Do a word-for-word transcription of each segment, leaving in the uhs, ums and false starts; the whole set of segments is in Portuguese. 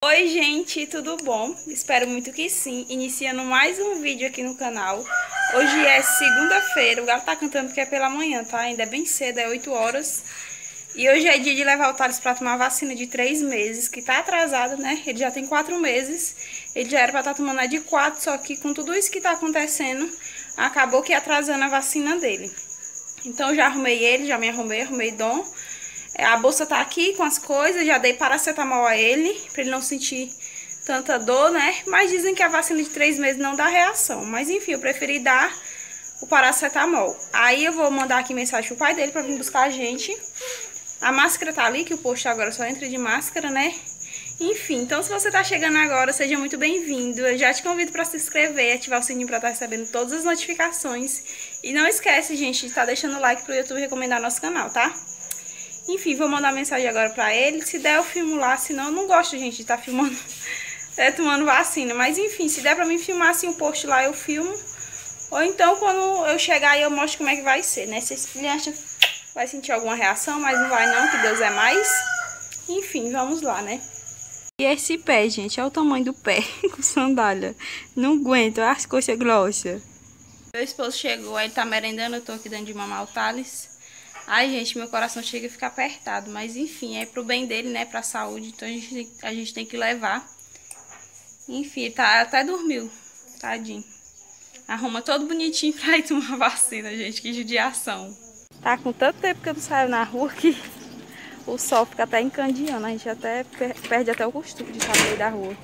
Oi gente, tudo bom? Espero muito que sim. Iniciando mais um vídeo aqui no canal. Hoje é segunda-feira, o galo tá cantando porque é pela manhã, tá? Ainda é bem cedo, é oito horas. E hoje é dia de levar o Thales pra tomar a vacina de três meses, que tá atrasado, né? Ele já tem quatro meses, ele já era pra estar tomando a de quatro, só que com tudo isso que tá acontecendo, acabou que atrasando a vacina dele. Então eu já arrumei ele, já me arrumei, arrumei Dom. A bolsa tá aqui com as coisas, já dei paracetamol a ele, pra ele não sentir tanta dor, né? Mas dizem que a vacina de três meses não dá reação. Mas enfim, eu preferi dar o paracetamol. Aí eu vou mandar aqui mensagem pro pai dele pra vir buscar a gente. A máscara tá ali, que o posto agora só entra de máscara, né? Enfim, então se você tá chegando agora, seja muito bem-vindo. Eu já te convido pra se inscrever e ativar o sininho pra estar recebendo todas as notificações. E não esquece, gente, de estar deixando o like pro YouTube recomendar nosso canal, tá? Enfim, vou mandar mensagem agora pra ele. Se der, eu filmo lá. Senão, eu não gosto, gente, de estar tá filmando, é, tomando vacina. Mas, enfim, se der pra mim filmar assim o post lá, eu filmo. Ou então, quando eu chegar aí, eu mostro como é que vai ser, né? Se ele acha vai sentir alguma reação, mas não vai não, que Deus é mais. Enfim, vamos lá, né? E esse pé, gente, olha o tamanho do pé com sandália. Não aguento, olha as coisas grossas. Meu esposo chegou, ele tá merendando, eu tô aqui dando de mamar o Thales. Ai, gente, meu coração chega a ficar apertado, mas enfim, é pro bem dele, né, pra saúde, então a gente, a gente tem que levar. Enfim, ele tá, até dormiu, tadinho. Arruma todo bonitinho pra ir tomar vacina, gente, que judiação. Tá com tanto tempo que eu não saio na rua que o sol fica até encandeando, a gente até perde até o costume de estar no meio da rua.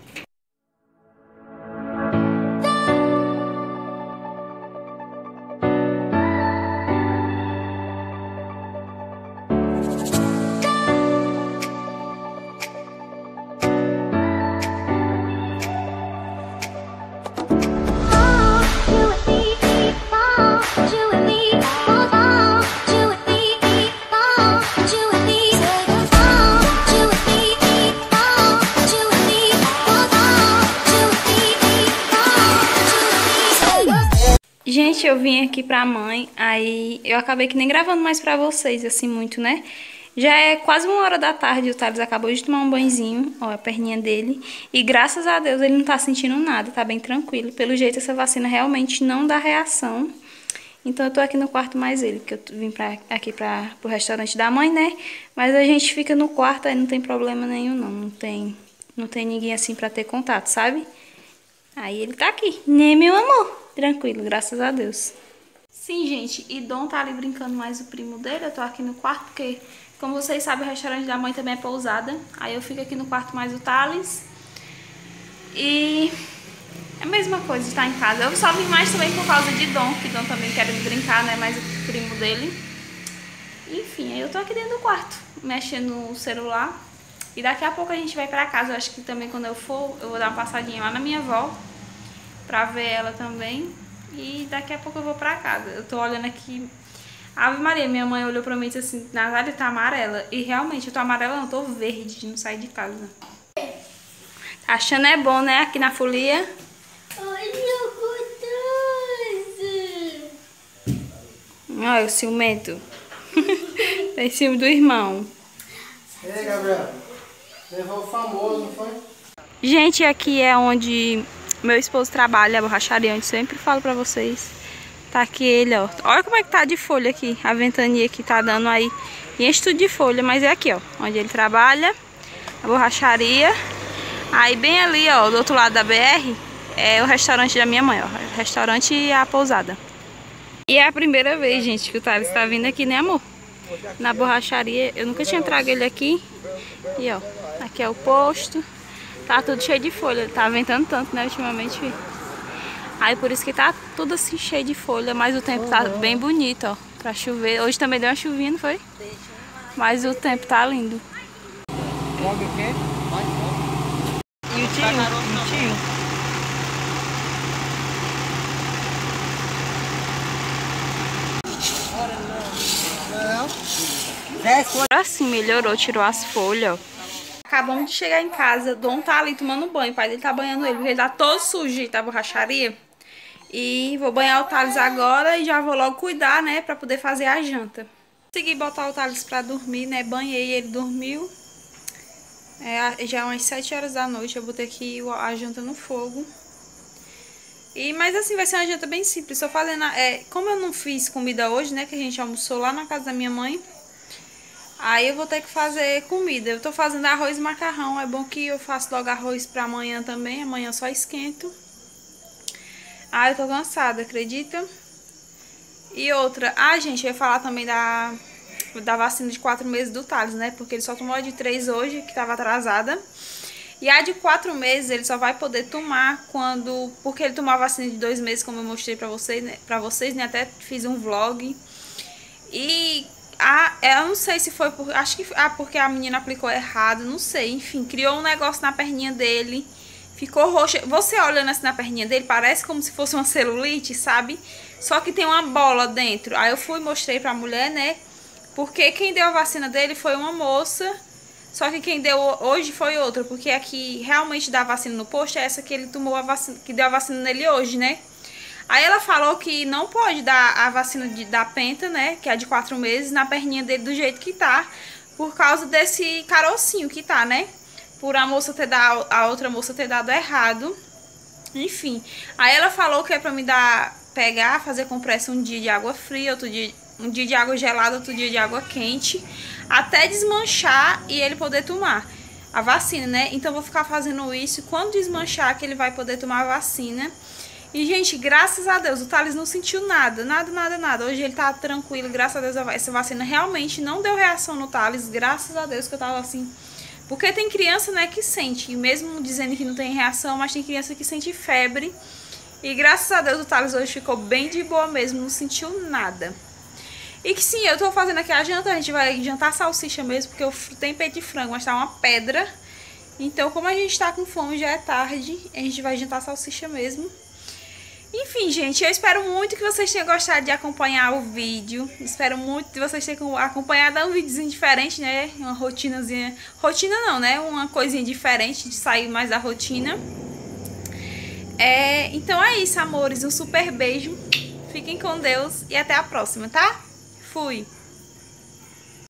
Gente, eu vim aqui pra mãe, aí eu acabei que nem gravando mais pra vocês, assim, muito, né? Já é quase uma hora da tarde, o Thales acabou de tomar um banhozinho, ó, a perninha dele. E graças a Deus ele não tá sentindo nada, tá bem tranquilo. Pelo jeito essa vacina realmente não dá reação. Então eu tô aqui no quarto mais ele, porque eu vim pra, aqui pra, pro restaurante da mãe, né? Mas a gente fica no quarto, aí não tem problema nenhum não, não tem, não tem ninguém assim pra ter contato, sabe? Aí ele tá aqui, né, meu amor? Tranquilo, graças a Deus. Sim, gente, e Dom tá ali brincando mais o primo dele. Eu tô aqui no quarto porque, como vocês sabem, o restaurante da mãe também é pousada. Aí eu fico aqui no quarto mais o Thales. E é a mesma coisa de estar em casa. Eu só vim mais também por causa de Dom, que Dom também quer brincar, né? Mais o primo dele. Enfim, aí eu tô aqui dentro do quarto, mexendo no celular. E daqui a pouco a gente vai pra casa. Eu acho que também quando eu for, eu vou dar uma passadinha lá na minha avó, pra ver ela também. E daqui a pouco eu vou pra casa. Eu tô olhando aqui. Ave Maria, minha mãe olhou pra mim e disse assim: Natália, tá amarela. E realmente, eu tô amarela, não, eu tô verde de não sair de casa. Tá achando é bom, né? Aqui na folia. Olha o gostoso. Olha o ciumento. Tem ciúme do irmão. E aí, Gabriel? Levou o famoso, não foi? Gente, aqui é onde meu esposo trabalha, a borracharia, onde sempre falo pra vocês. Tá aqui ele, ó. Olha como é que tá de folha aqui. A ventania que tá dando aí. Enche tudo de folha, mas é aqui, ó. Onde ele trabalha. A borracharia. Aí bem ali, ó, do outro lado da B R, é o restaurante da minha mãe, ó. O restaurante e a pousada. E é a primeira vez, gente, que o Thales tá vindo aqui, né, amor? Na borracharia. Eu nunca tinha trago ele aqui. E, ó, aqui é o posto. Tá tudo cheio de folha, tá ventando tanto, né, ultimamente. Aí por isso que tá tudo assim cheio de folha, mas o tempo tá bem bonito, ó, pra chover. Hoje também deu uma chuvinha, não foi? Mas o tempo tá lindo. Come o quê? E o tio? O tio? Agora sim, melhorou, tirou as folhas, ó. Acabamos de chegar em casa, Dom tá ali tomando banho, o pai dele tá banhando ele, porque ele tá todo sujo da borracharia. E vou banhar o Thales agora e já vou logo cuidar, né, pra poder fazer a janta. Consegui botar o Thales pra dormir, né, banhei, ele dormiu. É, já é umas sete horas da noite, eu botei aqui a janta no fogo. E, mas assim, vai ser uma janta bem simples. Só fazendo, é, como eu não fiz comida hoje, né, que a gente almoçou lá na casa da minha mãe, aí eu vou ter que fazer comida. Eu tô fazendo arroz e macarrão. É bom que eu faço logo arroz pra amanhã também. Amanhã eu só esquento. Ah, eu tô cansada, acredita? E outra, ah, gente, eu ia falar também da, da vacina de quatro meses do Thales, né? Porque ele só tomou a de três hoje, que tava atrasada. E a de quatro meses ele só vai poder tomar quando... Porque ele tomou a vacina de dois meses, como eu mostrei pra vocês, né? Pra vocês, né? Até fiz um vlog. E a, eu não sei se foi por... Acho que ah, porque a menina aplicou errado, não sei. Enfim, criou um negócio na perninha dele. Ficou roxa. Você olhando assim na perninha dele, parece como se fosse uma celulite, sabe? Só que tem uma bola dentro. Aí eu fui e mostrei pra mulher, né? Porque quem deu a vacina dele foi uma moça... Só que quem deu hoje foi outra, porque a que realmente dá vacina no posto é essa que ele tomou a vacina, que deu a vacina nele hoje, né? Aí ela falou que não pode dar a vacina de, da Penta, né, que é de quatro meses, na perninha dele do jeito que tá, por causa desse carocinho que tá, né? Por a moça ter dado, a outra moça ter dado errado. Enfim, aí ela falou que é pra me dar, pegar, fazer compressa um dia de água fria, outro dia... Um dia de água gelada, outro dia de água quente, até desmanchar e ele poder tomar a vacina, né? Então, vou ficar fazendo isso. Quando desmanchar, que ele vai poder tomar a vacina. E, gente, graças a Deus, o Thales não sentiu nada, nada, nada, nada. Hoje ele tá tranquilo, graças a Deus, essa vacina realmente não deu reação no Thales. Graças a Deus que eu tava assim... Porque tem criança, né, que sente, mesmo dizendo que não tem reação, mas tem criança que sente febre. E, graças a Deus, o Thales hoje ficou bem de boa mesmo, não sentiu nada. E que sim, eu tô fazendo aqui a janta, a gente vai jantar salsicha mesmo, porque eu tenho peito de frango, mas tá uma pedra. Então, como a gente tá com fome, já é tarde, a gente vai jantar salsicha mesmo. Enfim, gente, eu espero muito que vocês tenham gostado de acompanhar o vídeo. Espero muito que vocês tenham acompanhado um videozinho diferente, né? Uma rotinazinha... Rotina não, né? Uma coisinha diferente, de sair mais da rotina. É, então é isso, amores. Um super beijo. Fiquem com Deus e até a próxima, tá? Fui!